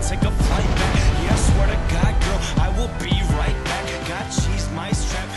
take a flight back. Yeah, I swear to God, girl, I will be right back. Got cheese, my strap.